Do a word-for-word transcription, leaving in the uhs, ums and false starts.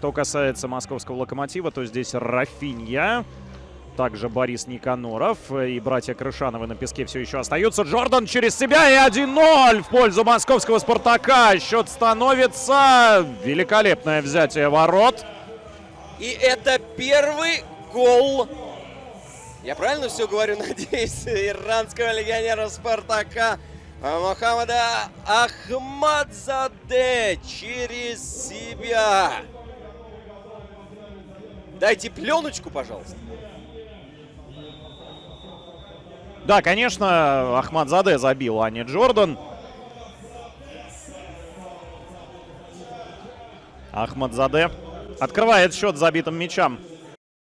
Что касается московского «Локомотива», то здесь Рафинья, также Борис Никаноров и братья Крышановы на песке все еще остаются. Джордан через себя и один ноль в пользу московского «Спартака». Счет становится... Великолепное взятие ворот. И это первый гол, я правильно все говорю, надеюсь, иранского легионера «Спартака» Мохаммада Ахмадзаде через себя. Дайте пленочку, пожалуйста. Да, конечно, Ахмадзаде забил, а не Джордан. Ахмадзаде открывает счет забитым мячам.